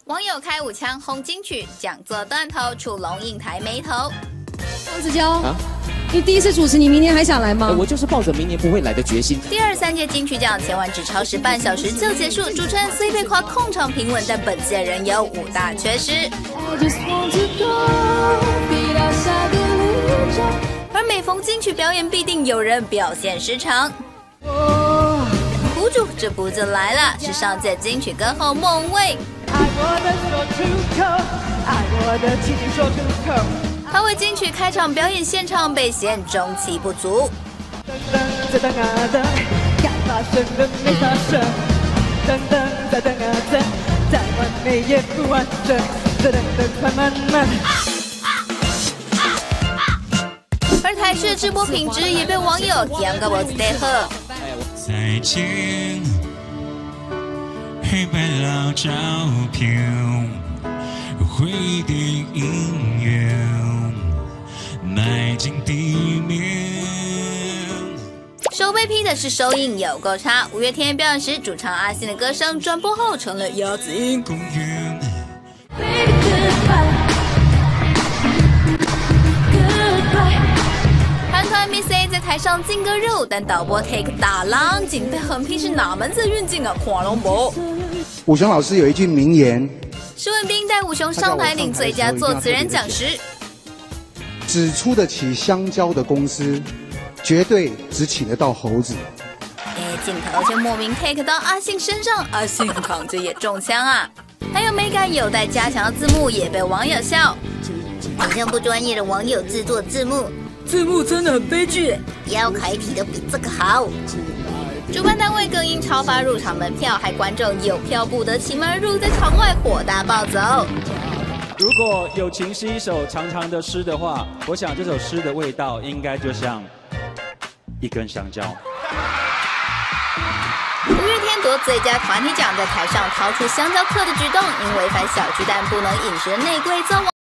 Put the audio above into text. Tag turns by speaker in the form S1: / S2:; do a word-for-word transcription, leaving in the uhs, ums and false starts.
S1: 网友开五枪轰金曲，讲座断头，出龙应台眉头。
S2: 黄子佼
S3: 啊，
S2: 你第一次主持，你明年还想来吗？
S3: 呃我就是抱着明年不会来的决心。
S1: 第二三届金曲奖前晚只超时半小时就结束，主持人虽被夸控场平稳，但本届仍有五大缺失。而每逢金曲表演，必定有人表现失常。苦主这不就来了，是上届金曲歌后孟蔚。他为金曲开场表演现场被嫌中气不足。而台视直播品质也被网友点个不得喝。
S4: 再见，黑白老照片，回忆的音乐，埋进地面。
S1: 首被批的是收音有够差，五月天表演时主唱阿信的歌声转播后成了鸭子音。
S4: 公园
S1: 韩团 Miss A 在台上劲歌热舞，但导播 take 大浪景，被横批是哪门子运镜啊？看龙博。
S5: 武雄老师有一句名言：
S1: 施文彬带武雄上台领最佳作词人奖时，
S5: 只出得起香蕉的公司，绝对只请得到猴子。
S1: 哎，镜头就莫名 take 到阿信身上，阿信扛着也中枪啊！还有美感有待加强的字幕也被网友笑，很像不专业的网友制作字幕。字幕真的很悲剧，标楷体的比这个好。主办单位更因超发入场门票，害观众有票不得其门而入，在场外火大暴走。
S6: 如果友情是一首长长的诗的话，我想这首诗的味道应该就像一根香蕉。
S1: 五月天夺最佳团体奖，在台上掏出香蕉客的举动，因违反小巨蛋不能饮食的内规遭